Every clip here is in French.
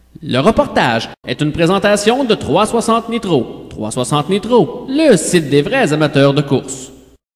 Le reportage est une présentation de 360 Nitro. 360 Nitro, le site des vrais amateurs de course.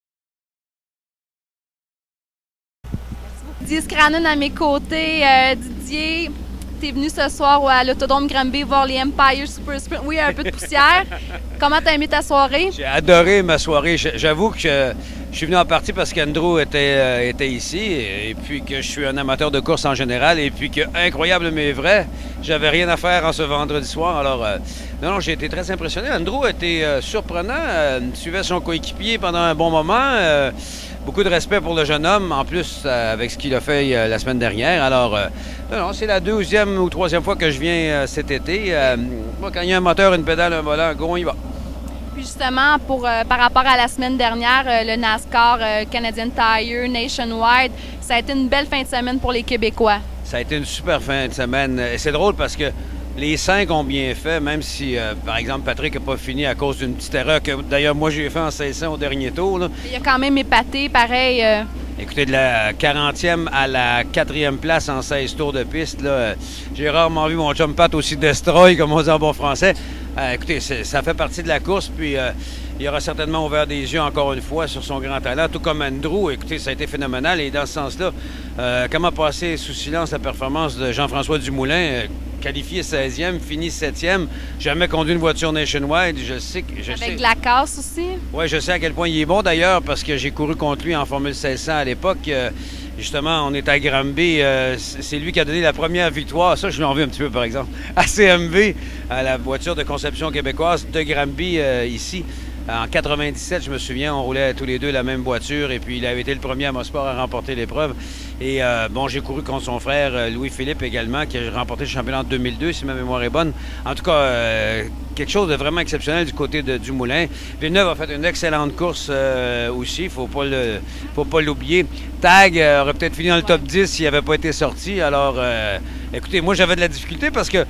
Didier Scrannon à mes côtés. Didier, t'es venu ce soir à l'Autodrome Granby voir les Empire Super Sprint. Oui, un peu de poussière. Comment t'as aimé ta soirée? J'ai adoré ma soirée. J'avoue que je suis venu en partie parce qu'Andrew était ici et puis que je suis un amateur de course en général et puis que, incroyable mais vrai, j'avais rien à faire en ce vendredi soir. Alors, non, j'ai été très impressionné. Andrew était surprenant, suivait son coéquipier pendant un bon moment. Beaucoup de respect pour le jeune homme, en plus avec ce qu'il a fait la semaine dernière. Alors, non, c'est la deuxième ou troisième fois que je viens cet été. Moi, quand il y a un moteur, une pédale, un volant, go, on y va. Puis justement, par rapport à la semaine dernière, le NASCAR, Canadian Tire, Nationwide, ça a été une belle fin de semaine pour les Québécois. Ça a été une super fin de semaine. Et c'est drôle parce que les 5 ont bien fait, même si, par exemple, Patrick n'a pas fini à cause d'une petite erreur que, d'ailleurs, moi, j'ai fait en 1600 au dernier tour. Là. Il a quand même épaté, pareil. Écoutez, de la 40e à la 4e place en 16 tours de piste, j'ai rarement vu mon chum Pat aussi destroy, comme on dit en bon français. Écoutez, ça fait partie de la course, puis il aura certainement ouvert des yeux encore une fois sur son grand talent, tout comme Andrew. Écoutez, ça a été phénoménal, et dans ce sens-là, comment passer sous silence la performance de Jean-François Dumoulin, qualifié 16e, fini 7e, jamais conduit une voiture Nationwide, je sais que... Avec de la casse aussi? Oui, je sais à quel point il est bon d'ailleurs, parce que j'ai couru contre lui en Formule 1600 à l'époque. Justement, on est à Granby. C'est lui qui a donné la première victoire. Ça, je l'ai en vu un petit peu, par exemple, à CMV, à la voiture de conception québécoise de Granby, ici. En 97, je me souviens, on roulait tous les deux la même voiture et puis il avait été le premier à Mosport à remporter l'épreuve. Et bon, j'ai couru contre son frère Louis-Philippe également, qui a remporté le championnat en 2002, si ma mémoire est bonne. En tout cas, quelque chose de vraiment exceptionnel du côté de Dumoulin. Villeneuve a fait une excellente course aussi, il ne faut pas l'oublier. Tag aurait peut-être fini dans le top 10 s'il n'avait pas été sorti. Alors, écoutez, moi j'avais de la difficulté parce que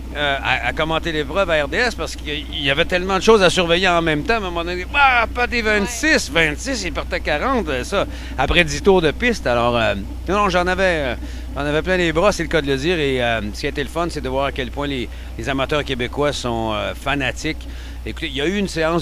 à commenter l'épreuve à RDS parce qu'il y avait tellement de choses à surveiller en même temps. À un moment donné, pas des 26, 26, il partait 40, ça, après 10 tours de piste. Alors, non, j'en avais plein les bras, c'est le cas de le dire. Et ce qui a été le fun, c'est de voir à quel point les amateurs québécois sont fanatiques. Écoutez, il y a eu une séance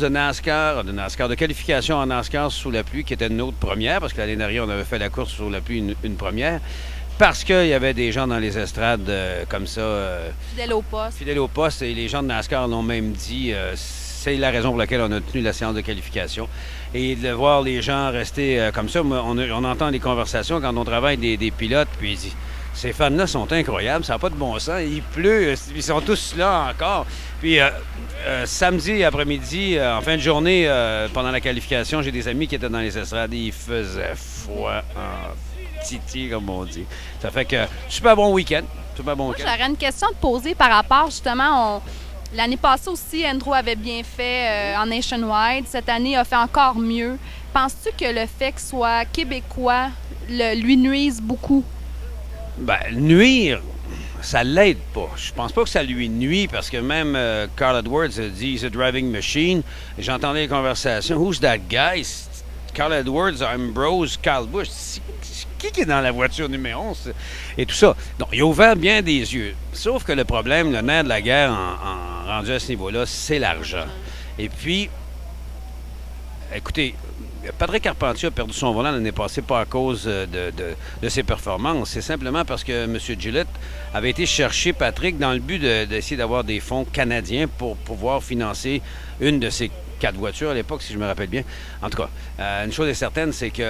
de qualification en NASCAR sous la pluie qui était notre première, parce que l'année dernière, on avait fait la course sous la pluie une première. Parce qu'il y avait des gens dans les estrades comme ça. Fidèles au poste. Fidèles au poste. Et les gens de NASCAR l'ont même dit. C'est la raison pour laquelle on a tenu la séance de qualification. Et de voir les gens rester comme ça, on entend des conversations quand on travaille des pilotes. Puis ils disent, ces fans-là sont incroyables, ça n'a pas de bon sens. Il pleut, ils sont tous là encore. Puis samedi après-midi, en fin de journée, pendant la qualification, j'ai des amis qui étaient dans les estrades et il faisait froid titi, comme on dit. Ça fait que super bon week-end. J'aurais une question à te poser par rapport, justement, l'année passée aussi, Andrew avait bien fait en Nationwide. Cette année, il a fait encore mieux. Penses-tu que le fait qu'il soit québécois lui nuise beaucoup? Ben, nuire, ça l'aide pas. Je pense pas que ça lui nuit parce que même Carl Edwards a dit « He's a driving machine ». J'entendais les conversations « Who's that guy? » Carl Edwards, Ambrose, Kyle Busch. Qui est dans la voiture numéro 11 et tout ça. Donc, il a ouvert bien des yeux. Sauf que le problème, le nerf de la guerre rendu à ce niveau-là, c'est l'argent. Et puis, écoutez, Patrick Carpentier a perdu son volant l'année passée pas à cause de ses performances. C'est simplement parce que M. Gillette avait été chercher Patrick dans le but d'essayer d'avoir des fonds canadiens pour pouvoir financer une de ses 4 voitures à l'époque, si je me rappelle bien. En tout cas, une chose est certaine, c'est que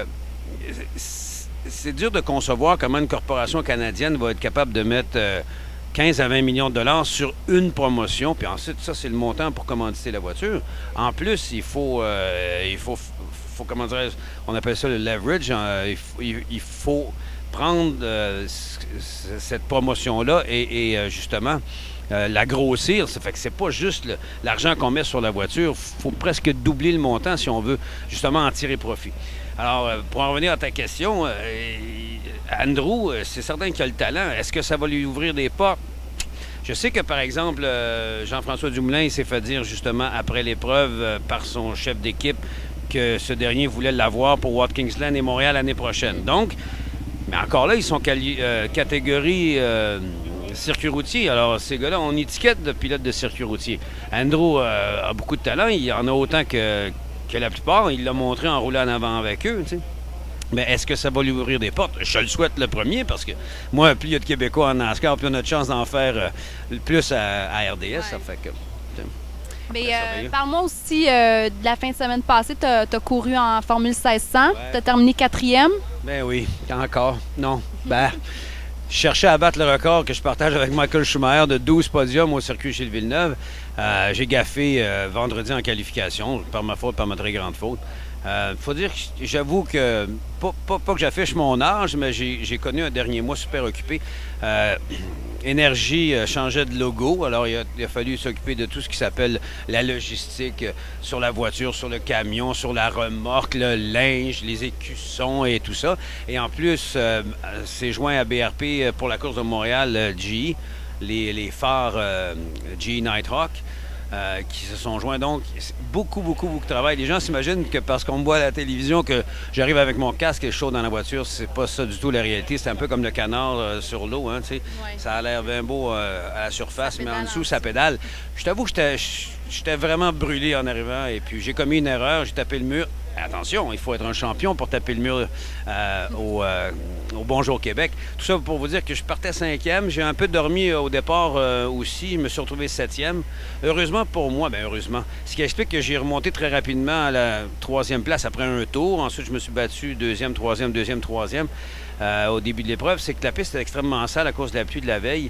c'est dur de concevoir comment une corporation canadienne va être capable de mettre 15 à 20 millions de dollars sur une promotion, puis ensuite, ça, c'est le montant pour commanditer la voiture. En plus, il faut comment dirais-je, on appelle ça le leverage, il faut prendre cette promotion-là et justement la grossir. Ça fait que c'est pas juste l'argent qu'on met sur la voiture, il faut presque doubler le montant si on veut justement en tirer profit. Alors, pour en revenir à ta question, Andrew, c'est certain qu'il a le talent. Est-ce que ça va lui ouvrir des portes? Je sais que, par exemple, Jean-François Dumoulin, il s'est fait dire justement après l'épreuve par son chef d'équipe que ce dernier voulait l'avoir pour Watkins Glen et Montréal l'année prochaine. Donc, mais encore là, ils sont catégorie circuit routier. Alors, ces gars-là, on étiquette de pilote de circuit routier. Andrew a beaucoup de talent. Il en a autant que la plupart. Il l'a montré en roulant en avant avec eux, tu sais. Mais est-ce que ça va lui ouvrir des portes? Je le souhaite le premier parce que moi, plus il y a de Québécois en NASCAR, plus on a de chance d'en faire plus à RDS. Ouais. Ça fait que... Mais parle-moi aussi de la fin de semaine passée. Tu as couru en Formule 1600. Ouais. Tu as terminé 4e. Ben oui, encore. Non. Ben, je cherchais à battre le record que je partage avec Michael Schumacher de 12 podiums au circuit Gilles Villeneuve. J'ai gaffé vendredi en qualification, par ma faute, par ma très grande faute. Faut dire que j'avoue que, pas que j'affiche mon âge, mais j'ai connu un dernier mois super occupé. Énergie changeait de logo, alors il a fallu s'occuper de tout ce qui s'appelle la logistique sur la voiture, sur le camion, sur la remorque, le linge, les écussons et tout ça. Et en plus, c'est joint à BRP pour la course de Montréal, GE, les phares GE Nighthawk. Qui se sont joints. Donc, beaucoup de travail. Les gens s'imaginent que parce qu'on me voit à la télévision que j'arrive avec mon casque et chaud dans la voiture, c'est pas ça du tout la réalité. C'est un peu comme le canard sur l'eau, hein, tu sais. Ouais. Ça a l'air bien beau à la surface, mais en dessous, ça pédale. Je t'avoue que j'étais vraiment brûlé en arrivant et puis j'ai commis une erreur, j'ai tapé le mur. Attention, il faut être un champion pour taper le mur au Bonjour Québec. Tout ça pour vous dire que je partais 5e. J'ai un peu dormi au départ aussi. Je me suis retrouvé 7e. Heureusement pour moi, bien heureusement. Ce qui explique que j'ai remonté très rapidement à la 3e place après un tour. Ensuite, je me suis battu 2e, 3e, 2e, 3e au début de l'épreuve. C'est que la piste est extrêmement sale à cause de la pluie de la veille.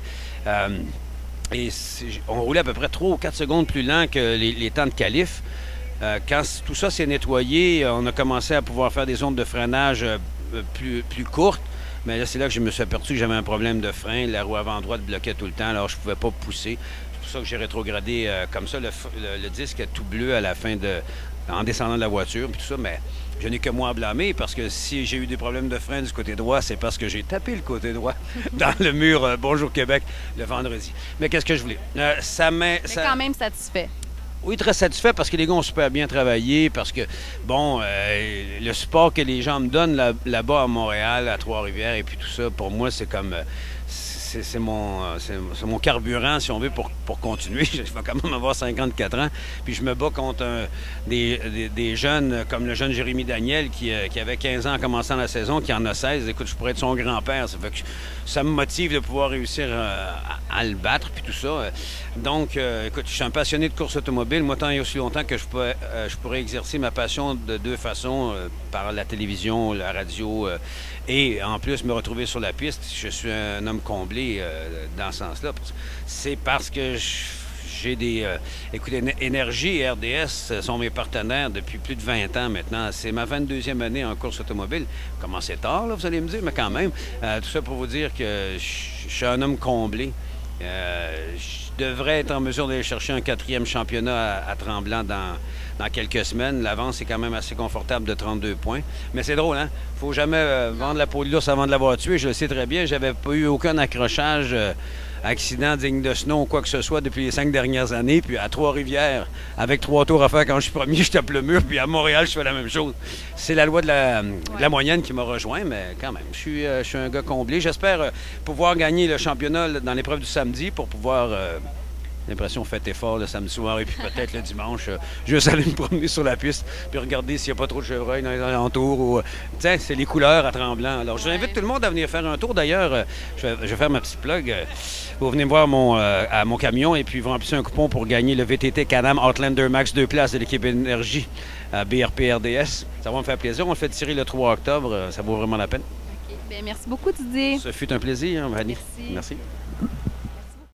Et on roulait à peu près 3 ou 4 secondes plus lent que les temps de qualif. Quand tout ça s'est nettoyé, on a commencé à pouvoir faire des zones de freinage plus courtes. Mais là, c'est là que je me suis aperçu que j'avais un problème de frein. La roue avant droite bloquait tout le temps, alors je ne pouvais pas pousser. C'est pour ça que j'ai rétrogradé comme ça. Le disque est tout bleu à la fin en descendant de la voiture, puis tout ça. Mais je n'ai que moi à blâmer parce que si j'ai eu des problèmes de frein du côté droit, c'est parce que j'ai tapé le côté droit dans le mur Bonjour Québec le vendredi. Mais qu'est-ce que je voulais? Mais quand même satisfait. Oui, très satisfait parce que les gars ont super bien travaillé, parce que, bon, le support que les gens me donnent là-bas à Montréal, à Trois-Rivières et puis tout ça, pour moi, c'est comme... C'est mon carburant, si on veut, pour continuer. Je vais quand même avoir 54 ans. Puis je me bats contre des jeunes comme le jeune Jérémy Daniel qui avait 15 ans en commençant la saison, qui en a 16. Écoute, je pourrais être son grand-père. Ça fait que ça me motive de pouvoir réussir à le battre, puis tout ça. Donc, écoute, je suis un passionné de course automobile. Moi, tant et aussi longtemps que je pourrais exercer ma passion de deux façons, par la télévision, la radio, et en plus me retrouver sur la piste. Je suis un homme comblé dans ce sens-là. C'est parce que j'ai des... écoutez, Énergie et RDS sont mes partenaires depuis plus de 20 ans maintenant. C'est ma 22e année en course automobile. Comment c'est tard, là, vous allez me dire, mais quand même. Tout ça pour vous dire que je suis un homme comblé. Je devrais être en mesure d'aller chercher un 4e championnat à Tremblant dans quelques semaines. L'avance est quand même assez confortable de 32 points. Mais c'est drôle, hein? Faut jamais vendre la peau de l'ours avant de l'avoir tué. Je le sais très bien. J'avais pas eu aucun accrochage, accident digne de ce nom ou quoi que ce soit depuis les 5 dernières années. Puis à Trois-Rivières, avec 3 tours à faire quand je suis premier, je tape le mur. Puis à Montréal, je fais la même chose. C'est la loi de la moyenne qui m'a rejoint, mais quand même, je suis un gars comblé. J'espère pouvoir gagner le championnat dans l'épreuve du samedi pour pouvoir... l'impression fête effort le samedi soir et puis peut-être le dimanche, juste aller me promener sur la piste puis regarder s'il n'y a pas trop de chevreuils dans les alentours. Ou, tiens, c'est les couleurs à Tremblant. Alors, j'invite tout le monde à venir faire un tour. D'ailleurs, je vais faire ma petite plug. Vous venez me voir à mon camion et puis vous remplissez un coupon pour gagner le VTT Can-Am Outlander Max 2 places de l'équipe Énergie à BRP RDS. Ça va me faire plaisir. On le fait tirer le 3 octobre. Ça vaut vraiment la peine. OK. Bien, merci beaucoup, Didier. Ce fut un plaisir, Vanny. Merci. Merci.